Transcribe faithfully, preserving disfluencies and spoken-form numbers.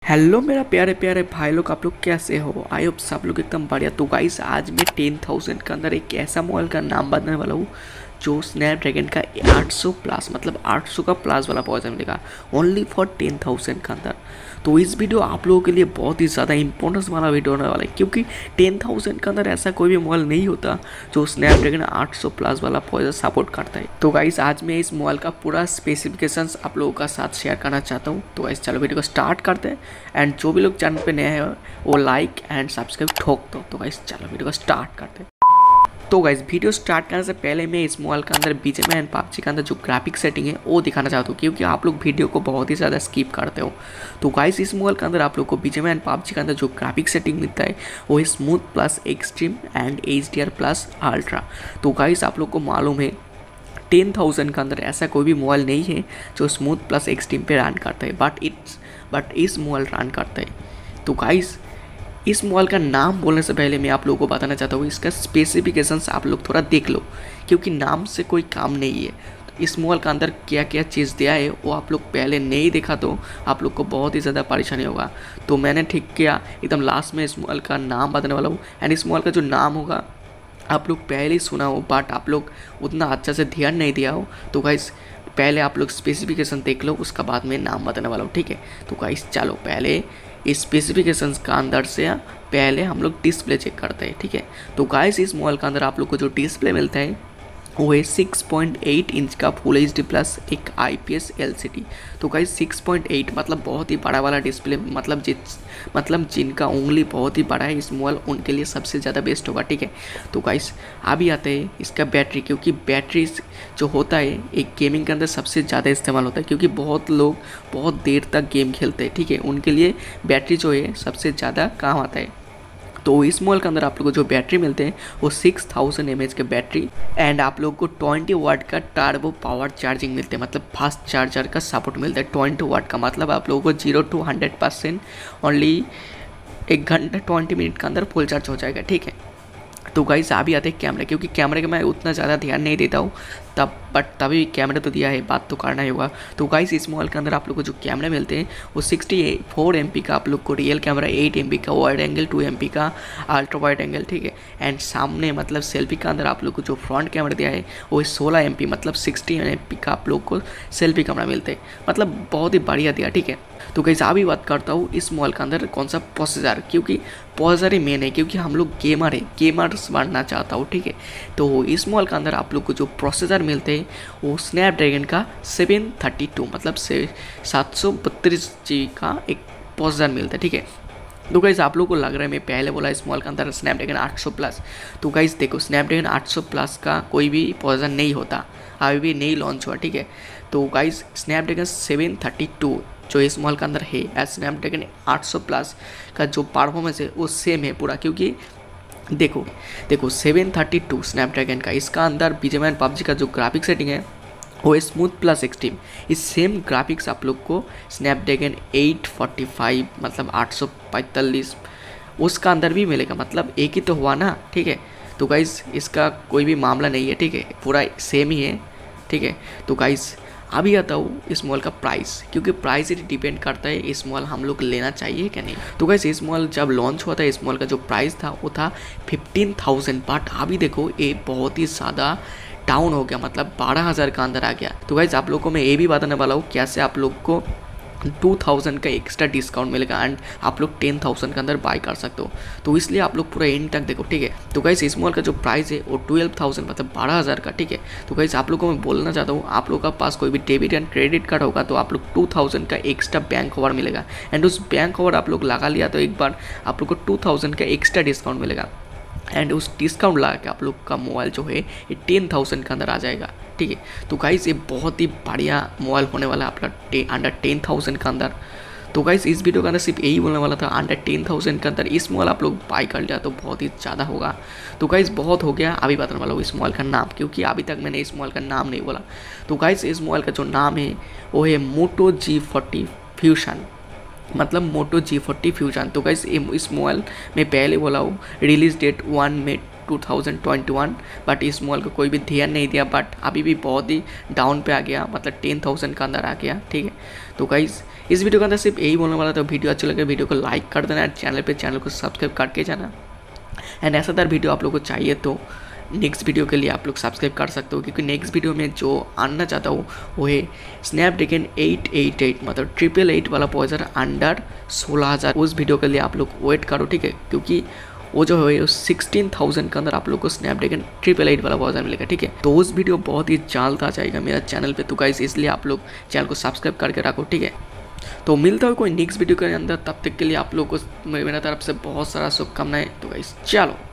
Hello मेरा प्यारे प्यारे भाई लोग, आप लोग कैसे हो? आई होप सब लोग एकदम बढ़िया। तो गाइस आज मैं टेन थाउजेंड के अंदर एक ऐसा मोबाइल का नाम बताने वाला हूँ जो स्नैपड्रैगन का आठ सौ प्लस मतलब आठ सौ का प्लस वाला पॉइजन मिलेगा ओनली फॉर टेन थाउजेंड के अंदर। तो इस वीडियो आप लोगों के लिए बहुत ही ज़्यादा इंपॉर्टेंस वाला वीडियो होने वाला है, क्योंकि टेन थाउजेंड के अंदर ऐसा कोई भी मोबाइल नहीं होता जो स्नैपड्रैगन आठ सौ प्लस वाला पॉइजन सपोर्ट करता है। तो गाइस आज मैं इस मोबाइल का पूरा स्पेसिफिकेशंस आप लोगों का साथ शेयर करना चाहता हूँ। तो गाइस चलो वीडियो को स्टार्ट करते हैं। एंड जो भी लोग चैनल पे नए हैं वो लाइक एंड सब्सक्राइब ठोक दो। तो गाइस चलो वीडियो को स्टार्ट करते हैं। तो गाइस वीडियो स्टार्ट करने से पहले मैं इस मोबाइल के अंदर बीजीएमआई एंड पबजी के अंदर जो ग्राफिक सेटिंग है वो दिखाना चाहता हूँ, क्योंकि आप लोग वीडियो को बहुत ही ज़्यादा स्किप करते हो। तो गाइस इस मोबाइल के अंदर आप लोग को बीजीएमआई एंड पबजी के अंदर जो ग्राफिक सेटिंग मिलता है वो है smooth plus extreme and H D R plus ultra. तो गाइस आप लोग को मालूम है टेन थाउजेंड के अंदर ऐसा कोई भी मोबाइल नहीं है जो स्मूथ प्लस एक्सट्रीम पे रन करता है, बट इट्स बट इस मोबाइल रन करता है। तो गाइस इस मोबाइल का नाम बोलने से पहले मैं आप लोगों को बताना चाहता हूँ इसका स्पेसिफिकेशंस आप लोग थोड़ा देख लो, क्योंकि नाम से कोई काम नहीं है। तो इस मोबाइल का अंदर क्या क्या चीज़ दिया है वो आप लोग पहले नहीं देखा तो आप लोग को बहुत ही ज़्यादा परेशानी होगा। तो मैंने ठीक किया, एकदम लास्ट में इस मोबाइल का नाम बताने वाला हूँ। एंड इस मोबाइल का जो नाम होगा आप लोग पहले ही सुना हो, बट आप लोग उतना अच्छा से ध्यान नहीं दिया हो। तो गाइस पहले आप लोग स्पेसिफिकेशन देख लो, उसका बाद में नाम बताने वाला हूँ, ठीक है? तो गाइस चलो पहले इस स्पेसिफिकेशंस का अंदर से पहले हम लोग डिस्प्ले चेक करते हैं, ठीक है? तो गाइस इस मोबाइल के अंदर आप लोग को जो डिस्प्ले मिलता है वो है सिक्स पॉइंट एट इंच का फुल एच डी प्लस एक I P S L C D. तो गाइस सिक्स पॉइंट एट मतलब बहुत ही बड़ा वाला डिस्प्ले, मतलब जिस मतलब जिनका उंगली बहुत ही बड़ा है इस मोबाइल उनके लिए सबसे ज़्यादा बेस्ट होगा, ठीक है? तो गाइस अभी आते हैं इसका बैटरी, क्योंकि बैटरी जो होता है एक गेमिंग के अंदर सबसे ज़्यादा इस्तेमाल होता है, क्योंकि बहुत लोग बहुत देर तक गेम खेलते हैं, ठीक है? उनके लिए बैटरी जो है सबसे ज़्यादा काम आता है। तो इस मोबाइल के अंदर आप लोग को जो बैटरी मिलते हैं वो सिक्स थाउजेंड एम एच के बैटरी एंड आप लोग को ट्वेंटी वाट का टर्बो पावर चार्जिंग मिलते हैं, मतलब फास्ट चार्जर का सपोर्ट मिलता है। ट्वेंटी वाट का मतलब आप लोगों को zero to hundred percent only एक घंटा ट्वेंटी मिनट के अंदर फुल चार्ज हो जाएगा, ठीक है? तो गाइस अभी आते हैं कैमरा, क्योंकि कैमरे का मैं उतना ज़्यादा ध्यान नहीं देता हूँ तब, बट तभी कैमरा तो दिया है, बात तो करना ही होगा। तो गाइस इस मोबाइल के अंदर आप लोग को जो कैमरा मिलते हैं वो सिक्सटी फोर एम पी का आप लोग को real camera, eight M P का wide angle, two M P का अल्ट्रा वाइड एंगल, ठीक है? एंड सामने मतलब सेल्फी का अंदर आप लोग को जो फ्रंट कैमरा दिया है वो सोलह एम पी मतलब सिक्सटी एम पी का आप लोग को सेल्फी कैमरा मिलते हैं, मतलब बहुत ही बढ़िया दिया, ठीक है? तो गाइस अभी बात करता हूँ इस मोबाइल के अंदर कौन सा प्रोसेसर, क्योंकि प्रोसेसर ही मेन है, क्योंकि हम लोग गेमर है, गेमर्स बनना चाहता हूँ, ठीक है? तो इस मोबाइल के अंदर आप लोग को जो प्रोसेसर मिलते हैं वो स्नैपड्रैगन का सेवन थर्टी टू मतलब से सात सौ बत्तीस जी का एक प्रोसेसर मिलता है, ठीक है? तो गाइस आप लोगों को लग रहा है मैं पहले बोला इस मोबाइल के अंदर स्नैपड्रैगन आठ सौ प्लस। तो गाइस देखो स्नैपड्रैगन आठ सौ प्लस का कोई भी प्रोसेसर नहीं होता, अभी भी नहीं लॉन्च हुआ, ठीक है? तो guys Snapdragon seven thirty two जो इस मोबाइल के अंदर है स्नैपड्रैगन आठ सौ प्लस का जो परफॉर्मेंस है वो सेम है पूरा, क्योंकि देखो देखो सेवन थर्टी टू स्नैपड्रैगन का इसका अंदर बीजीएमआई एंड पबजी का जो ग्राफिक सेटिंग है वो है स्मूथ प्लस एक्सट्रीम। इस सेम ग्राफिक्स आप लोग को स्नैपड्रैगन एट फोर्टी फाइव मतलब आठ सौ पैंतालीस उसका अंदर भी मिलेगा, मतलब एक ही तो हुआ ना, ठीक है? तो गाइस इसका कोई भी मामला नहीं है, ठीक है? पूरा सेम ही है, ठीक है? तो गाइस अभी आता हूँ इस मोबाइल का प्राइस, क्योंकि प्राइस ही डिपेंड करता है इस मोबाइल हम लोग लेना चाहिए क्या नहीं। तो गाइस इस मोबाइल जब लॉन्च हुआ था इस मोबाइल का जो प्राइस था वो था फिफ्टीन थाउजेंड, बट अभी देखो ये बहुत ही ज़्यादा डाउन हो गया, मतलब बारह हज़ार का अंदर आ गया। तो गाइस आप लोग को मैं ये भी बताने वाला हूँ कैसे आप लोग को टू थाउजेंड का एक्स्ट्रा डिस्काउंट मिलेगा एंड आप लोग टेन थाउजेंड के अंदर बाय कर सकते हो। तो इसलिए आप लोग पूरा एंड तक देखो, ठीक है? तो गाइस इस मोबाइल का जो प्राइस है वो ट्वेल्व थाउजेंड मतलब बारह हज़ार का, ठीक है? तो गाइस आप लोग को मैं बोलना चाहता हूँ आप लोग का पास कोई भी डेबिट एंड क्रेडिट कार्ड होगा तो आप लोग टू थाउजेंड का एक्स्ट्रा बैंक ओवर मिलेगा, एंड उस बैंक ओवर आप लोग लगा लिया तो एक बार आप लोग को टू थाउजेंड का एक्स्ट्रा डिस्काउंट मिलेगा, एंड उस डिस्काउंट लगा के आप लोग का मोबाइल जो है ये टेन थाउजेंड के अंदर आ जाएगा, ठीक है? तो गाइस ये बहुत ही बढ़िया मोबाइल होने वाला है आपका अंडर टेन थाउजेंड के अंदर। तो गाइस इस वीडियो के अंदर सिर्फ यही बोलने वाला था, अंडर टेन थाउजेंड के अंदर इस मोबाइल आप लोग बाई कर लिया तो बहुत ही ज़्यादा होगा। तो गाइस बहुत हो गया, अभी बताने वाला हूँ इस मोबाइल का नाम, क्योंकि अभी तक मैंने इस मोबाइल का नाम नहीं बोला। तो गाइस इस मोबाइल का जो नाम है वो है मोटो जी फोर्टी फ्यूजन, मतलब मोटो जी फोर्टी फ्यूजन। तो गाइस इस मोबाइल में पहले बोला हूँ रिलीज डेट वन में two thousand twenty one, but इस मोबाइल को कोई भी ध्यान नहीं दिया, बट अभी भी बहुत ही डाउन पे आ गया, मतलब टेन थाउजेंड का अंदर आ गया। ठीक है, तो गाइस इस वीडियो के अंदर सिर्फ यही बोलने वाला था। वीडियो अच्छा लगे वीडियो को लाइक कर देना, चैनल पे चैनल को सब्सक्राइब करके जाना। एंड ऐसा दर वीडियो आप लोग को चाहिए तो नेक्स्ट वीडियो के लिए आप लोग सब्सक्राइब कर सकते हो, क्योंकि नेक्स्ट वीडियो में जो आना चाहता हूँ वो है स्नैपड्रैगन एट एट एट, मतलब ट्रिपल एट वाला प्रोसेसर अंडर सोलह हज़ार। उस वीडियो के लिए आप लोग वेट करो, ठीक है, क्योंकि वो जो है सिक्सटीन थाउजेंड के अंदर आप लोग को स्नैपड्रैगन ट्रिपल एट वाला प्रोसेसर मिलेगा। ठीक है, तो उस वीडियो बहुत ही जल्द आ जाएगा मेरा चैनल पे, तो गाइस इसलिए आप लोग चैनल को सब्सक्राइब करके रखो। ठीक है, तो मिलता है कोई नेक्स्ट वीडियो के अंदर, तब तक के लिए आप लोग को मेरी तरफ से बहुत सारा शुभकामनाएं। तो गाइस चलो।